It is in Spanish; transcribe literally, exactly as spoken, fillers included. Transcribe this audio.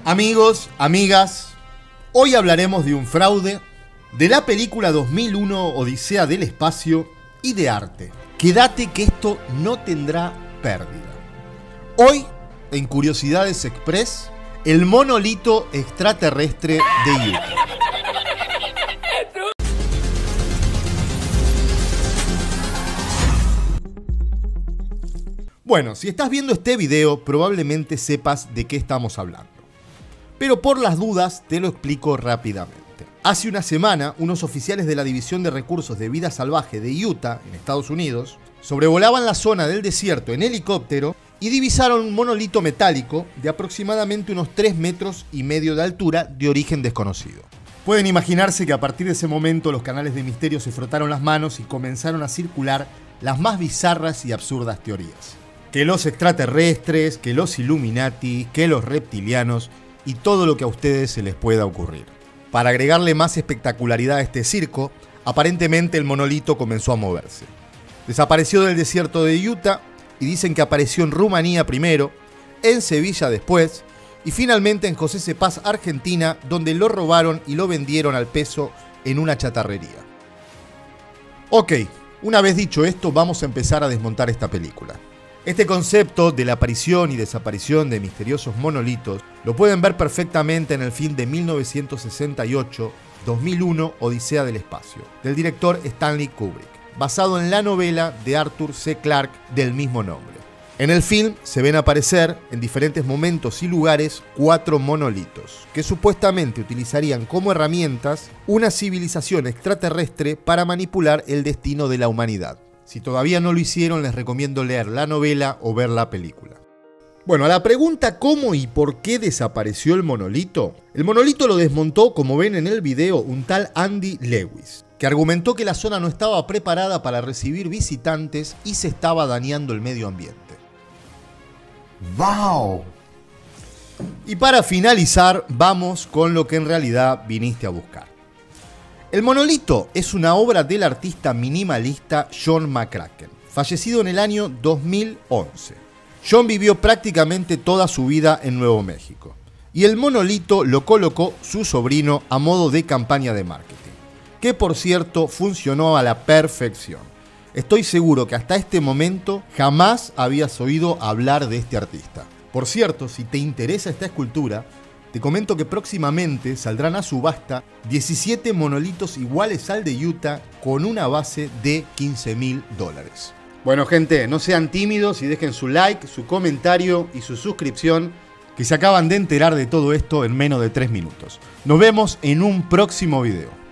Amigos, amigas, hoy hablaremos de un fraude, de la película dos mil uno Odisea del Espacio y de arte. Quédate que esto no tendrá pérdida. Hoy, en Curiosidades Express, el monolito extraterrestre de Utah. Bueno, si estás viendo este video, probablemente sepas de qué estamos hablando. Pero por las dudas, te lo explico rápidamente. Hace una semana, unos oficiales de la División de Recursos de Vida Salvaje de Utah, en Estados Unidos, sobrevolaban la zona del desierto en helicóptero y divisaron un monolito metálico de aproximadamente unos tres metros y medio de altura de origen desconocido. Pueden imaginarse que a partir de ese momento los canales de misterio se frotaron las manos y comenzaron a circular las más bizarras y absurdas teorías. Que los extraterrestres, que los Illuminati, que los reptilianos y todo lo que a ustedes se les pueda ocurrir. Para agregarle más espectacularidad a este circo, aparentemente el monolito comenzó a moverse. Desapareció del desierto de Utah y dicen que apareció en Rumanía primero, en Sevilla después y finalmente en José Cepaz, Argentina, donde lo robaron y lo vendieron al peso en una chatarrería. Ok, una vez dicho esto, vamos a empezar a desmontar esta película. Este concepto de la aparición y desaparición de misteriosos monolitos lo pueden ver perfectamente en el film de mil novecientos sesenta y ocho, dos mil uno Odisea del Espacio, del director Stanley Kubrick, basado en la novela de Arthur C. Clarke del mismo nombre. En el film se ven aparecer, en diferentes momentos y lugares, cuatro monolitos, que supuestamente utilizarían como herramientas una civilización extraterrestre para manipular el destino de la humanidad. Si todavía no lo hicieron, les recomiendo leer la novela o ver la película. Bueno, a la pregunta ¿cómo y por qué desapareció el monolito? El monolito lo desmontó, como ven en el video, un tal Andy Lewis, que argumentó que la zona no estaba preparada para recibir visitantes y se estaba dañando el medio ambiente. ¡Wow! Y para finalizar, vamos con lo que en realidad viniste a buscar. El monolito es una obra del artista minimalista John McCracken, fallecido en el año dos mil once. John vivió prácticamente toda su vida en Nuevo México, y el monolito lo colocó su sobrino a modo de campaña de marketing, que por cierto funcionó a la perfección. Estoy seguro que hasta este momento jamás habías oído hablar de este artista. Por cierto, si te interesa esta escultura, te comento que próximamente saldrán a subasta diecisiete monolitos iguales al de Utah con una base de quince mil dólares. Bueno, gente, no sean tímidos y dejen su like, su comentario y su suscripción, que se acaban de enterar de todo esto en menos de tres minutos. Nos vemos en un próximo video.